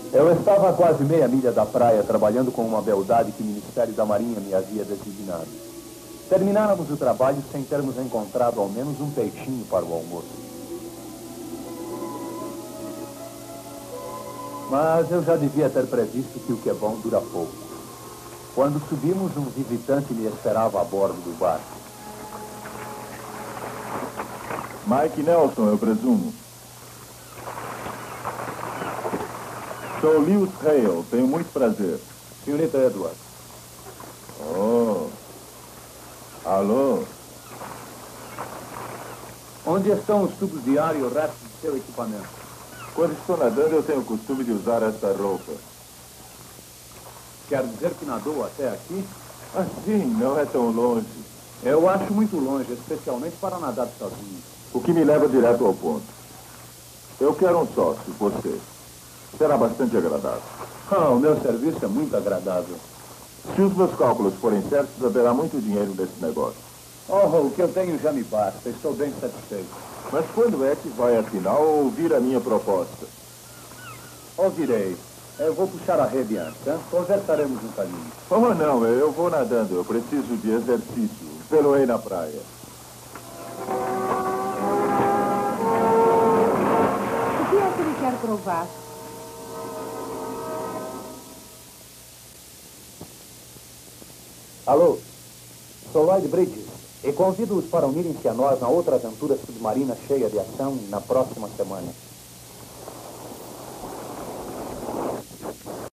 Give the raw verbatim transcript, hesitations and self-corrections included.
Eu estava a quase meia milha da praia, trabalhando com uma beldade que o Ministério da Marinha me havia designado. Termináramos o trabalho sem termos encontrado ao menos um peixinho para o almoço. Mas eu já devia ter previsto que o que é bom dura pouco. Quando subimos, um visitante me esperava a bordo do barco. Mike Nelson, eu presumo. Sou Lewis Hale, tenho muito prazer. Senhorita Edward. Oh. Alô? Onde estão os tubos de ar e o resto do seu equipamento? Quando estou nadando, eu tenho o costume de usar esta roupa. Quer dizer que nadou até aqui? Assim, não é tão longe. Eu acho muito longe, especialmente para nadar sozinho. O que me leva direto ao ponto. Eu quero um sócio, você. Será bastante agradável. Ah, o meu serviço é muito agradável. Se os meus cálculos forem certos, haverá muito dinheiro nesse negócio. Oh, o que eu tenho já me basta. Estou bem satisfeito. Mas quando é que vai, afinal, ouvir a minha proposta? Ouvirei. Eu vou puxar a rede antes, hein? Conversaremos no caminho. Oh, não, eu vou nadando. Eu preciso de exercício. Peloei na praia. O que é que ele quer provar? Alô? Sou Lloyd Bridges e convido-os para unirem-se a nós na outra aventura submarina cheia de ação na próxima semana.